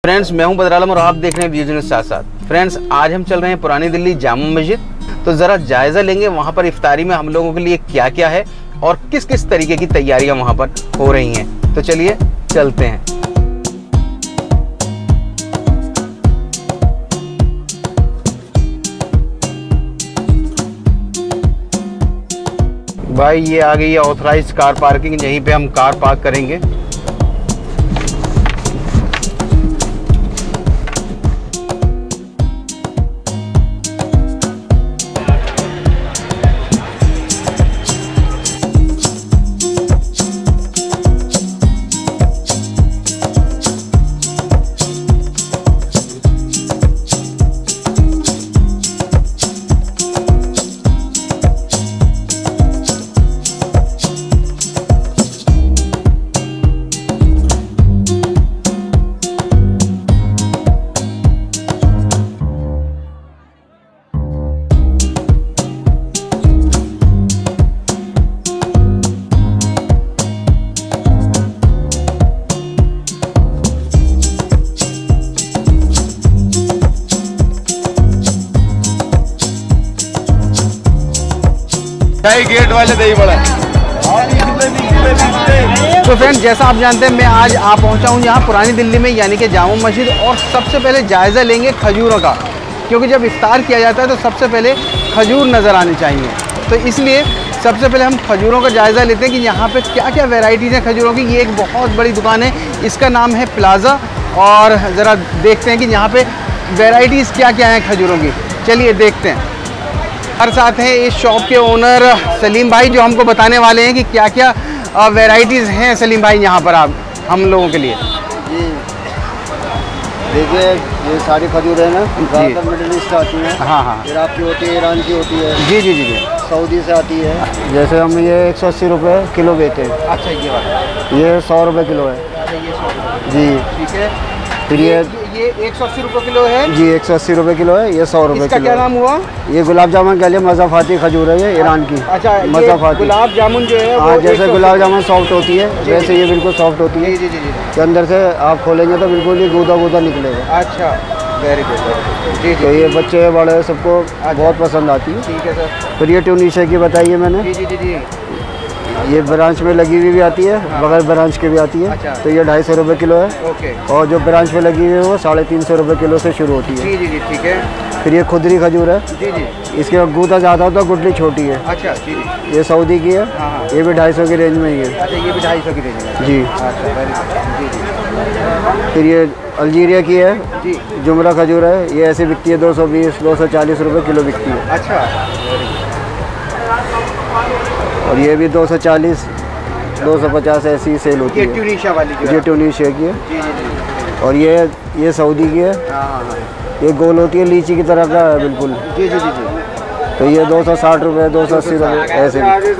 Friends, मैं हूं बदर आलम और आप देख रहे हैं व्यूज न्यूज़ साथ साथ। फ्रेंड्स, आज हम चल रहे हैं पुरानी दिल्ली जामा मस्जिद। तो ज़रा जायज़ा लेंगे वहां पर इफ्तारी में हम लोगों के लिए क्या क्या है और किस किस तरीके की तैयारियां वहां पर हो रही हैं। तो चलिए चलते हैं। भाई, ये आ गई है ऑथराइज्ड कार पार्किंग। यहीं पे हम कार पार्क करेंगे। गेट वाले दही बड़ा। तो फ्रेंड्स, जैसा आप जानते हैं, मैं आज पहुंचा हूं यहाँ पुरानी दिल्ली में, यानी कि जामा मस्जिद। और सबसे पहले जायज़ा लेंगे खजूरों का, क्योंकि जब इफ्तार किया जाता है तो सबसे पहले खजूर नज़र आने चाहिए। तो इसलिए सबसे पहले हम खजूरों का जायज़ा लेते हैं कि यहाँ पे क्या क्या वेराइटीज़ हैं खजूरों की। ये एक बहुत बड़ी दुकान है, इसका नाम है प्लाज़ा। और ज़रा देखते हैं कि यहाँ पे वेराइटीज़ क्या क्या हैं खजूरों की। चलिए देखते हैं। हमारे साथ हैं इस शॉप के ओनर सलीम भाई, जो हमको बताने वाले हैं कि क्या क्या वैरायटीज़ हैं। सलीम भाई, यहाँ पर आप हम लोगों के लिए जी देखिए, ये सारी खजूर है ना, ज़्यादातर मिडिल ईस्ट आती हैं। हाँ, इराक की होती है, ईरान की होती है। जी जी जी जी। सऊदी से आती है। जैसे हम ये 180 रुपये किलो बेचते हैं। अच्छा, ये बात, ये 100 रुपये किलो है। अच्छा, ये 100 जी, ठीक है। फिर ये 180 रुपये किलो है जी, 180 रुपये किलो है। ये 100 रुपये इसका किलो। क्या नाम हुआ? ये गुलाब जामुन के लिए मज़ाफ़ाती खजूर है, ये ईरान की। अच्छा, मज़ाफ़ाती गुलाब जामुन जो है, हाँ, जैसे गुलाब जामुन सॉफ्ट होती है, वैसे ये बिल्कुल सॉफ्ट होती है। जी जी जी जी। के अंदर से आप खोलेंगे तो बिल्कुल ही गूदा गूदा निकलेगा। अच्छा, वेरी गुड। जी तो जी, ये बच्चे बड़े सबको बहुत पसंद आती है। ठीक है सर। फिर ये ट्यूनीशिया की बताइए मैंने। जी जी जी जी। ये ब्रांच में लगी हुई भी आती है, बगैर ब्रांच के भी आती है। अच्छा। तो ये 250 रुपये किलो है। ओके। और जो ब्रांच में लगी हुई है वो 350 रुपये किलो से शुरू होती है। जी जी जी, ठीक है। फिर ये खुदरी खजूर है। जी जी। इसके गूदा ज़्यादा होता है, गुठली छोटी है। अच्छा, जी जी। ये सऊदी की है। हाँ। ये भी 250 की रेंज में ही है। अच्छा, ये भी 250 की रेंज में। जी। अच्छा, वेरी गुड। जी जी फिर ये अल्जीरिया की है, जी। जुमरा खजूर है। ये ऐसी बिकती है 220 240 रुपये किलो बिकती है। अच्छा, और ये भी 240 250 ऐसी सेल होती ये है। ट्यूनीशिया वाली जो ये है। ट्यूनीशिया की है। जी जी जी। और ये सऊदी की है। हाँ, ये गोल होती है, लीची की तरह का है बिल्कुल। जी जी जी जी। तो ये 260 रुपये 280 रुपये ऐसे।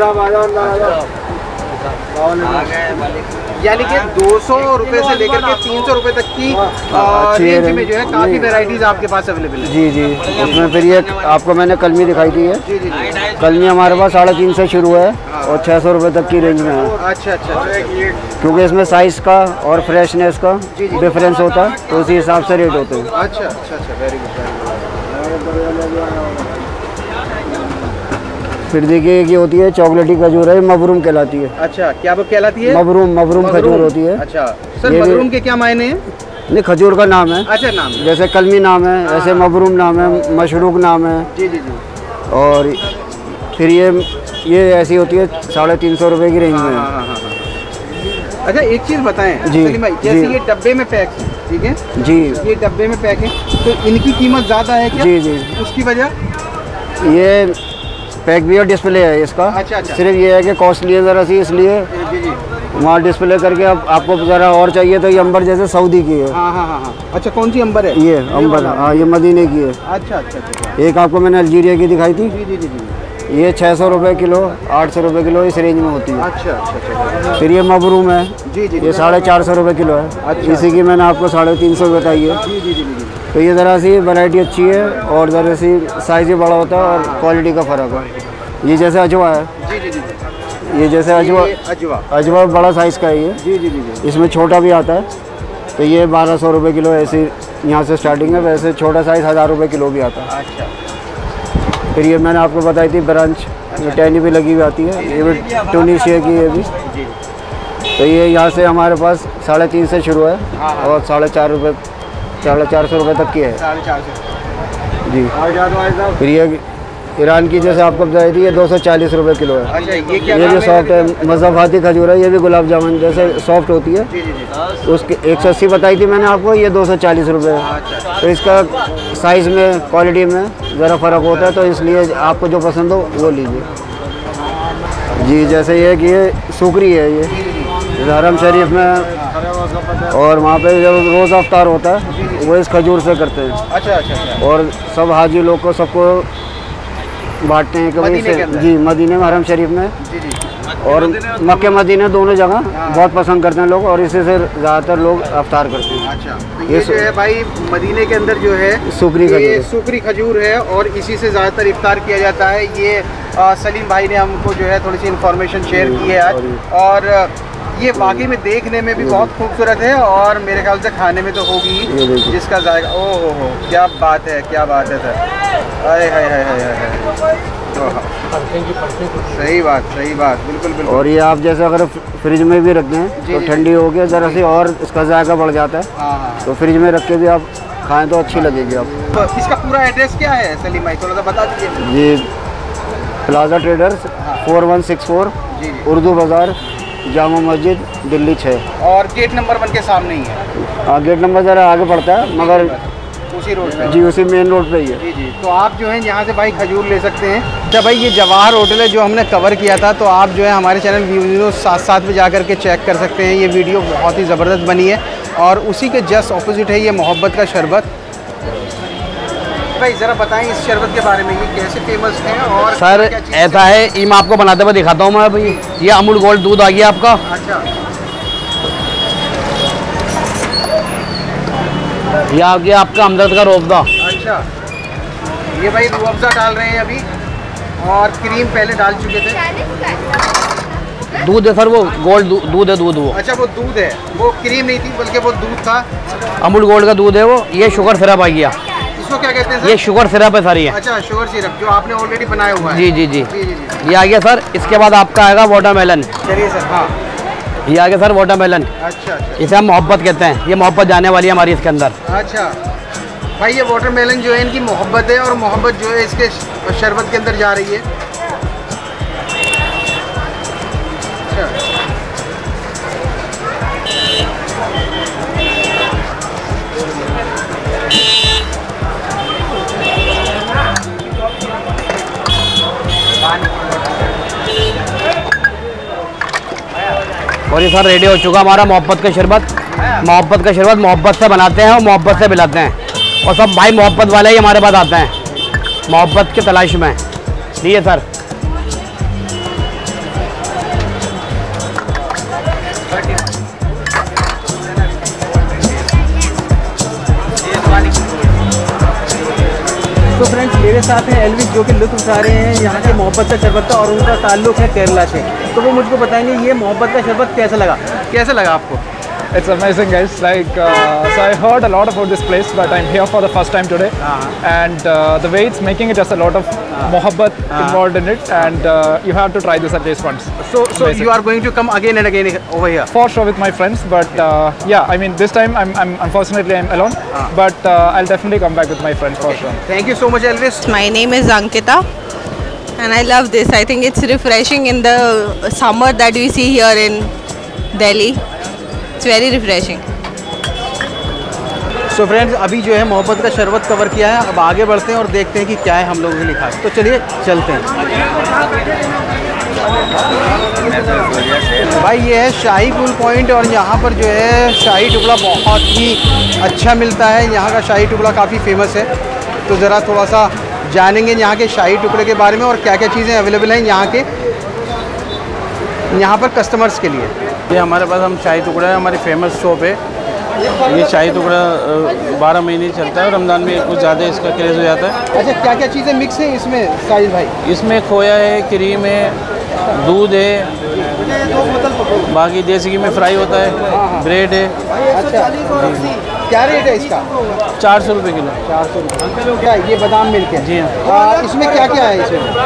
यानी कि 200 रुपये से लेकर के 300 रुपये तक की रेंज में जो है काफ़ी वेराइटीज़ आपके पास अवेलेबल है। जी जी। उसमें फिर ये आपको मैंने कलमी दिखाई थी है। जी जी जी। कलमी हमारे पास 350 से शुरू है और 600 रुपये तक की रेंज में है। अच्छा अच्छा अच्छा। क्योंकि इसमें साइज़ का और फ्रेशनेस का डिफरेंस होता है, तो उसी हिसाब से रेट होते हैं। अच्छा अच्छा अच्छा, वेरी गुड। फिर देखिए ये होती है चॉकलेटी खजूर है, मबरूम कहलाती है। अच्छा, क्या वो कहलाती है? मबरूम खजूर होती है। अच्छा सर, ये भी- मशरूम के क्या मायने हैं? नहीं, खजूर का नाम है। अच्छा, नाम है। जैसे कलमी नाम है, ऐसे मबरूम नाम है, मशरूक नाम है। जी जी जी। और फिर ये ऐसी होती है 350 रुपये की रेंज में है। हाँ। अच्छा, एक चीज़ बताएं जी, सलीम भाई, जैसे जी। ये डब्बे में पैक है, ठीक है, जी ये डब्बे में पैक है, तो इनकी कीमत ज़्यादा है क्या? जी जी। उसकी वजह? ये पैक भी और डिस्प्ले है इसका। अच्छा, अच्छा। सिर्फ ये है कि कॉस्टली है ज़रा सी, इसलिए जी जी। वहाँ डिस्प्ले करके अब आपको ज़रा और चाहिए तो ये अंबर जैसे सऊदी की है। हाँ। अच्छा, कौन सी अंबर है? ये अंबर, वाला? हाँ, ये मदीने की है। अच्छा अच्छा अच्छा। एक आपको मैंने अल्जीरिया की दिखाई थी। जी जी जी जी। ये 600 रुपये किलो 800 रुपये किलो इस रेंज में होती है। अच्छा अच्छा अच्छा। फिर ये मबरूम है। जी जी। ये 450 रुपये किलो है। अच्छा। इसी की मैंने आपको 350 बताई है। जी जी जी जी। तो ये ज़रा सी वैरायटी अच्छी है और ज़रा सी साइज़ भी बड़ा होता है और क्वालिटी का फ़र्क है। ये जैसे अजवा है। जी जी जी। ये जैसे ये अजवा। अजवा बड़ा साइज़ का है ये। जी जी जी जी। इसमें छोटा भी आता है। तो ये 1200 रुपये किलो ऐसे यहाँ से स्टार्टिंग है। वैसे छोटा साइज़ 1000 रुपये किलो भी आता है। अच्छा। फिर ये मैंने आपको बताई थी ब्रांच, ये टहनी भी लगी हुई आती है, ये भी ट्यूनीशिया की है भी। तो ये यहाँ से हमारे पास 350 से शुरू है और 450 रुपये तक की है। 450 जी। फिर ये ईरान की जैसे आपको बताई थी, ये 240 रुपये किलो है। अच्छा, ये क्या ये भी सॉफ्ट है, मज़ाफ़ाती खजूर है। ये भी गुलाब जामुन जैसे सॉफ्ट होती है। जी जी जी। तो उसकी 180 बताई थी मैंने आपको, ये 240 रुपये है। अच्छा। तो इसका साइज़ में, क्वालिटी में ज़रा फ़र्क होता है, तो इसलिए आपको जो पसंद हो वो लीजिए। जी, जैसे ये कि ये सुकरी है, ये हरम शरीफ में और वहाँ पे जब रोज़ अफ्तार होता है वो इस खजूर से करते हैं। अच्छा अच्छा अच्छा। और सब हाजी लोग को सबको बांटते हैं कि भाई से। जी, मदीने में, हरम शरीफ में जी जी। और मक्के मदीने दोनों जगह बहुत पसंद करते हैं लोग, और इसी से ज़्यादातर लोग अफ्तार करते हैं। अच्छा, तो ये जो है भाई मदीने के अंदर जो है सुकरी खजूर, ये सुकरी खजूर है और इसी से ज़्यादातर इफ्तार किया जाता है। ये सलीम भाई ने हमको जो है थोड़ी सी इन्फॉर्मेशन शेयर की है आज, और ये वाकई में देखने में भी बहुत खूबसूरत है और मेरे ख्याल से खाने में तो होगी ही, जिसका जायका, ओह हो, क्या बात है, क्या बात है सर। अरे हाय हाय हाय हाय, सही बात, बिल्कुल बिल्कुल। और ये आप जैसे अगर फ्रिज में भी रखते हैं तो ठंडी हो गया ज़रा सी और इसका जायका बढ़ जाता है। हाँ। तो फ्रिज में रख के भी आप खाएं तो अच्छी लगेगी आपको। तो इसका पूरा एड्रेस क्या है सलीम भाई, थोड़ा सा बता दीजिए। जी, प्लाजा ट्रेडर्स 4164 जी, उर्दू बाज़ार, जामा मस्जिद, दिल्ली 6। और गेट नंबर 1 के सामने ही है। हाँ, गेट नंबर ज़रा आगे पड़ता है मगर उसी रोड पे। जी, उसी मेन रोड पे ही है। जी जी। तो आप जो है यहाँ से भाई खजूर ले सकते हैं। अच्छा भाई, ये जवाहर होटल है जो हमने कवर किया था, तो आप जो है हमारे चैनल वीडियो साथ में जा कर के चेक कर सकते हैं। ये वीडियो बहुत ही ज़बरदस्त बनी है और उसी के जस्ट ऑपोजिट है ये मोहब्बत का शरबत। भाई ज़रा बताएं इस शरबत के बारे में, ये कैसे फेमस है और सर ऐसा है, ये मैं आपको बनाते हुए दिखाता हूँ मैं भाई। ये अमूल गोल्ड दूध आ गया आपका। अच्छा, ये आ गया आपका हमदर्द का रूह अफ़ज़ा। अच्छा, ये भाई रूह अफ़ज़ा डाल रहे हैं अभी और क्रीम पहले डाल चुके थे। दूध है सर, वो गोल्ड दूध है, दूध वो। अच्छा, वो दूध है, वो क्रीम नहीं थी बल्कि वो दूध था। अमूल गोल्ड का दूध है वो। ये शुगर सिरप आ गया। इसको क्या कहते हैं सर? ये शुगर सिरप है सारी है। अच्छा, शुगर सिरप जो आपने ऑलरेडी बनाया हुआ है। जी जी जी, जी जी जी। ये आ गया सर। इसके बाद आपका आएगा वाटरमेलन। चलिए सर। हाँ, ये आ गया सर वाटरमेलन। अच्छा अच्छा इसे हम मोहब्बत कहते हैं। ये मोहब्बत जाने वाली है हमारी इसके अंदर। अच्छा भाई, ये वाटरमेलन जो है इनकी मोहब्बत है और मोहब्बत जो है इसके शरबत के अंदर जा रही है। अच्छा, और ये सर रेडी हो चुका हमारा मोहब्बत का शरबत। मोहब्बत का शरबत मोहब्बत से बनाते हैं और मोहब्बत से पिलाते हैं, और सब भाई मोहब्बत वाले ही हमारे पास आते हैं मोहब्बत की तलाश में। लिए सर। तो फ्रेंड्स मेरे साथ हैं एलविस जो कि लुत्फ़ उठा रहे हैं यहाँ के मोहब्बत का शरबत का, और उनका ताल्लुक़ है केरला से। तो वो मुझको बताएंगे ये मोहब्बत का शरबत कैसा लगा आपको? It's amazing, guys. So I heard a lot about this place, but I'm here for the first time today. And the way it's making it has a lot of mohabbat involved in it, and you have to try this at least once. So you are going to come again and again over here? For sure with my friends, but yeah, I mean this time I'm unfortunately I'm alone, but I'll definitely come back with my friends for sure. Thank you so much, Elvis. My name is Ankita and I love this. I think it's refreshing in the summer that we see here in Delhi. It's very refreshing. So friends, अभी जो है मोहब्बत का शरबत cover किया है, अब आगे बढ़ते हैं और देखते हैं कि क्या है हम लोगों के लिए खास। तो चलिए चलते हैं। भाई ये है शाही पूल पॉइंट और यहाँ पर जो है शाही टुकड़ा बहुत ही अच्छा मिलता है। यहाँ का शाही टुकड़ा काफ़ी फेमस है, तो ज़रा थोड़ा सा जानेंगे यहाँ के शाही टुकड़े के बारे में और क्या क्या चीज़ें अवेलेबल हैं यहाँ पर कस्टमर्स के लिए। ये हमारे पास हम शाही टुकड़ा है, हमारी फेमस शॉप है। ये शाही टुकड़ा 12 महीने चलता है और रमज़ान में कुछ ज़्यादा इसका क्रेज़ हो जाता है। अच्छा, क्या क्या चीज़ें मिक्स हैं इसमें साहिल भाई? इसमें खोया है, क्रीम है, दूध है बाकी देसी घी में फ्राई होता है, ब्रेड है। अच्छा, क्या रेट है इसका? 400 रुपये किलो। 400 रुपये। क्या ये बादाम मिल्क है? जी हाँ। इसमें क्या क्या है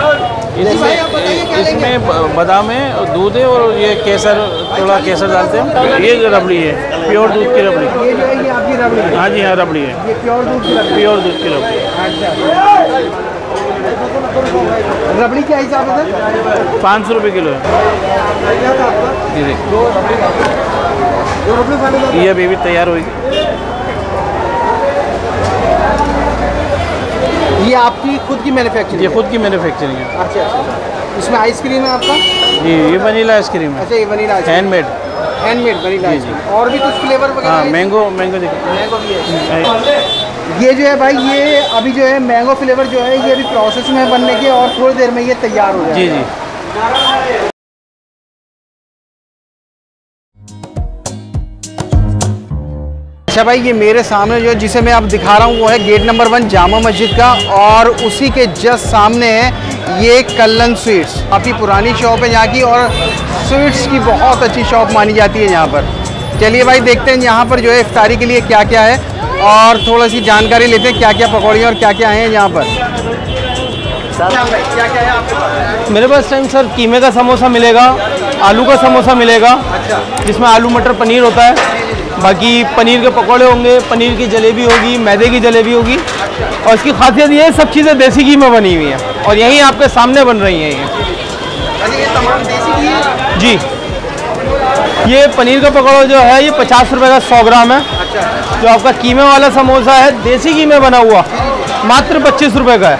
इसमें बादाम है, दूध है और ये केसर, थोड़ा केसर डालते हैं। ये जो रबड़ी है, प्योर दूध की रबड़ी। ये जो है ये आपकी रबड़ी है? हाँ जी हाँ, रबड़ी है, ये प्योर दूध की रबड़ी? प्योर दूध की रबड़ी। अच्छा, रबड़ी क्या हिसाब है सर? 500 रुपये किलो है। ये देखिए, ये अभी भी तैयार होगी। ये आपकी खुद की मैन्युफैक्चरिंग? ये खुद की मैन्युफैक्चरिंग है। अच्छा अच्छा। इसमें आइसक्रीम है आपका? जी, ये वनीला आइसक्रीम है। अच्छा, ये वनीला हैंडमेड वनीला आइसक्रीम। और भी कुछ फ्लेवर वगैरह? हाँ, मैंगो देखिए, मैंगो भी है। ये जो है भाई, ये अभी जो है मैंगो फ्लेवर जो है ये अभी प्रोसेस में बनने के, और थोड़ी देर में ये तैयार हो जाएगा। जी जी। अच्छा भाई, ये मेरे सामने जो जिसे मैं अब दिखा रहा हूँ वो है गेट नंबर 1 जामा मस्जिद का, और उसी के जस्ट सामने है ये कल्लन स्वीट्स। काफ़ी पुरानी शॉप है यहाँ की, और स्वीट्स की बहुत अच्छी शॉप मानी जाती है यहाँ पर। चलिए भाई, देखते हैं यहाँ पर जो है इफ्तारी के लिए क्या क्या है, और थोड़ा सी जानकारी लेते हैं क्या क्या पकौड़ियाँ और क्या क्या हैं यहाँ पर। क्या क्या है आपके पास? मेरे पास टाइम सर कीमे का समोसा मिलेगा, आलू का समोसा मिलेगा, अच्छा, जिसमें आलू मटर पनीर होता है। बाकी पनीर के पकौड़े होंगे, पनीर की जलेबी होगी, मैदे की जलेबी होगी, और इसकी खासियत ये है सब चीज़ें देसी घी में बनी हुई हैं, और यहीं आपके सामने बन रही हैं ये। अच्छा, ये तमाम देसी घी है? जी, ये पनीर का पकौड़ा जो है ये 50 रुपये का 100 ग्राम है। अच्छा, जो आपका कीमे वाला समोसा है देसी घी में बना हुआ, मात्र 25 रुपये का है।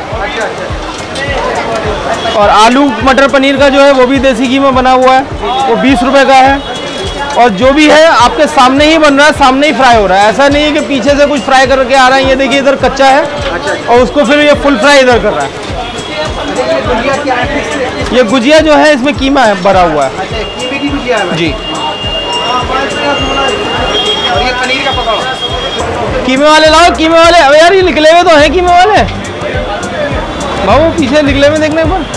और आलू मटर पनीर का जो है वो भी देसी घी में बना हुआ है, वो 20 रुपये का है। और जो भी है आपके सामने ही बन रहा है, सामने ही फ्राई हो रहा है। ऐसा नहीं है कि पीछे से कुछ फ्राई करके आ रहा है। ये देखिए इधर कच्चा है, और उसको फिर ये फुल फ्राई इधर कर रहा है। ये गुजिया जो है इसमें कीमा है भरा हुआ है। कीमे की गुजिया है जी। और ये पनीर का पकौड़ा? कीमे वाले लाओ, कीमे वाले। अब यार ये निकले हुए तो हैं कीमे वाले, बाबू पीछे निकले हुए देखने पर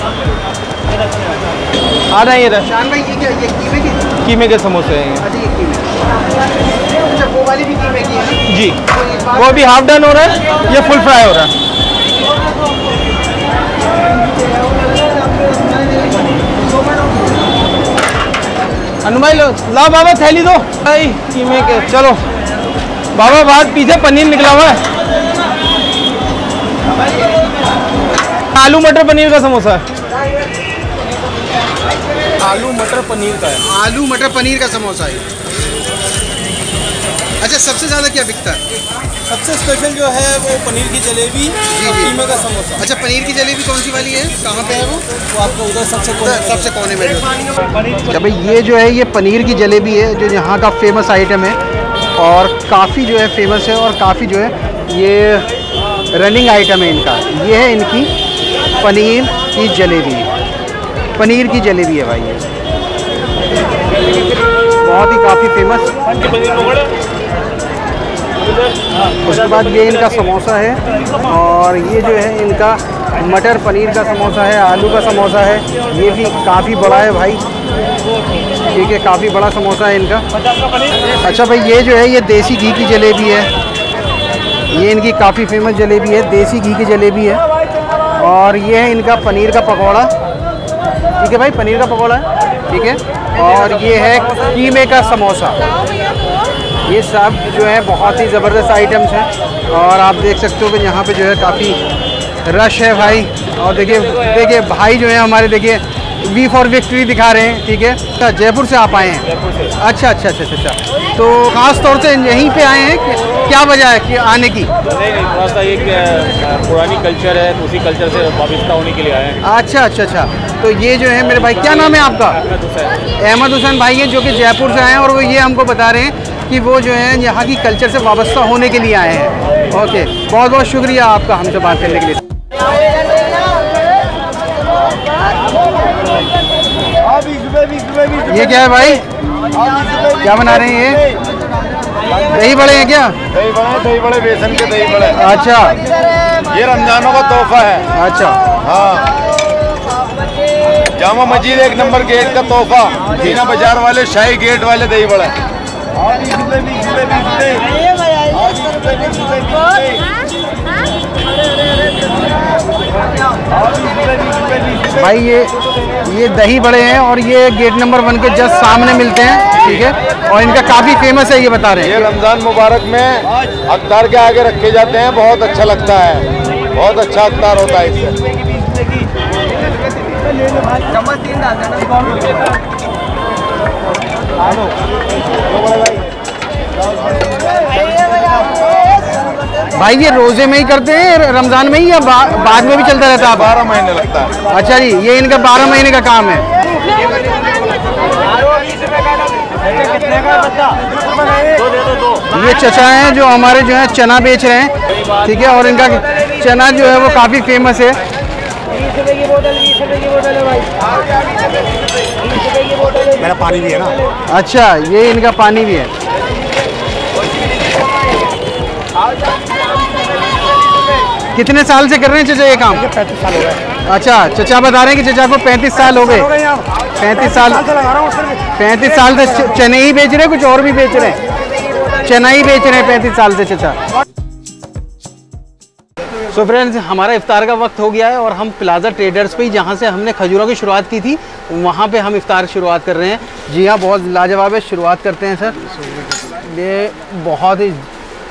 आ रहे हैं। ये शान भाई, ये क्या, ये कीमे के समोसे हैं। अच्छा, ये कीमे। अच्छा, वो वाली भी कीमे की है ना? जी, वो भी हाफ डन हो रहा है, ये फुल फ्राई हो रहा है। अनुभाई लाओ बाबा थैली दो भाई कीमे के। चलो बाबा, बाहर पीछे पनीर निकला हुआ है। आलू मटर पनीर का समोसा है। आलू मटर पनीर का है। आलू मटर पनीर का समोसा है। अच्छा, सबसे ज़्यादा क्या बिकता है? सबसे स्पेशल जो है वो पनीर की जलेबी और कीमे का समोसा। अच्छा, पनीर की जलेबी कौन सी वाली है? कहाँ पे है वो? आपको उधर सबसे कोने में। अच्छा भाई, ये जो है ये पनीर की जलेबी है, जो यहाँ का फेमस आइटम है, और काफ़ी जो है फेमस है, और काफ़ी जो है ये रनिंग आइटम है इनका। ये है इनकी पनीर की जलेबी। पनीर की जलेबी है भाई, ये बहुत ही काफ़ी फेमस। उसके बाद ये इनका समोसा है, और ये जो है इनका मटर पनीर का समोसा है, आलू का समोसा है। ये भी काफ़ी बड़ा है भाई, ठीक है, काफ़ी बड़ा समोसा है इनका। अच्छा भाई, ये जो है ये देसी घी की जलेबी है। ये इनकी काफ़ी फेमस जलेबी है, देसी घी की जलेबी है। और ये है इनका पनीर का पकौड़ा, ठीक है भाई, पनीर का पकौड़ा है, ठीक है। और ये है कीमे का समोसा। ये सब जो है बहुत ही ज़बरदस्त आइटम्स हैं, और आप देख सकते हो कि यहाँ पे जो है काफ़ी रश है भाई। और देखिए भाई जो है हमारे, देखिए वी फॉर विक्ट्री दिखा रहे हैं, ठीक है। अच्छा, जयपुर से आप आए हैं? अच्छा अच्छा अच्छा अच्छा। तो ख़ास तौर से यहीं पे आए हैं, क्या वजह है कि आने की? थोड़ा सा एक पुरानी कल्चर है, उसी कल्चर से वाबस्ता होने के लिए आए हैं। अच्छा अच्छा अच्छा। तो ये जो है मेरे भाई, क्या नाम है आपका? अहमद हुसैन भाई हैं, जो कि जयपुर से आए हैं, और वो ये हमको बता रहे हैं कि वो जो है यहाँ की कल्चर से वाबस्ता होने के लिए आए हैं। ओके, बहुत बहुत शुक्रिया आपका हमसे बात करने के लिए। ये क्या है भाई, क्या बना रहे हैं? ये दही बड़े हैं क्या? दही बड़े बेसन के दही बड़े। अच्छा, ये रमजानों का तोहफा है। अच्छा, हाँ, जामा मस्जिद एक नंबर गेट का तोहफा, जीना बाजार वाले शाही गेट वाले दही बड़ा। भाई ये दही बड़े हैं और ये गेट नंबर 1 के जस्ट सामने मिलते हैं, ठीक है। और इनका काफ़ी फेमस है, ये बता रहे हैं। ये रमज़ान मुबारक में अफ्तार के आगे रखे जाते हैं, बहुत अच्छा लगता है, बहुत अच्छा अफ्तार होता है इससे। भाई ये रोजे में ही करते हैं, रमजान में ही, या बाद में भी चलता रहता है? 12 महीने लगता है। अच्छा जी, ये इनका 12 महीने का काम है। ये चचा हैं जो हमारे जो है चना बेच रहे हैं, ठीक है। और इनका चना जो है वो काफ़ी फेमस है। मेरा पानी भी है ना। अच्छा, ये इनका पानी भी है। कितने साल से कर रहे हैं चचा ये काम? 35 साल हो गए। अच्छा, चचा बता रहे हैं कि चचा को 35 साल हो गए। 35 साल से चने ही बेच रहे हैं, कुछ और भी बेच रहे हैं? चना ही बेच रहे हैं 35 साल से चचा। सो फ्रेंड्स, हमारा इफ्तार का वक्त हो गया है और हम प्लाजा ट्रेडर्स पे ही, जहाँ से हमने खजूरों की शुरुआत की थी, वहाँ पे हम इफ्तार की शुरुआत कर रहे हैं। जी हाँ, बहुत लाजवाब है। शुरुआत करते हैं सर। ये बहुत ही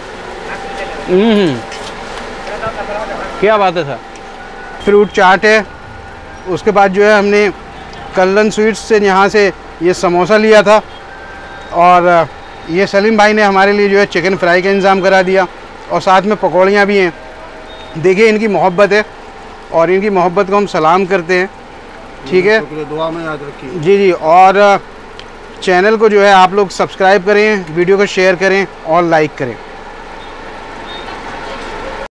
क्या बात है सर। फ्रूट चाट है, उसके बाद जो है हमने कल्लन स्वीट्स से यहाँ से ये समोसा लिया था, और ये सलीम भाई ने हमारे लिए जो है चिकन फ्राई का इंतज़ाम करा दिया, और साथ में पकौड़ियाँ भी हैं। देखिए इनकी मोहब्बत है और इनकी मोहब्बत को हम सलाम करते हैं, ठीक है। दुआ में याद रखिए। जी जी, और चैनल को जो है आप लोग सब्सक्राइब करें, वीडियो को शेयर करें और लाइक करें।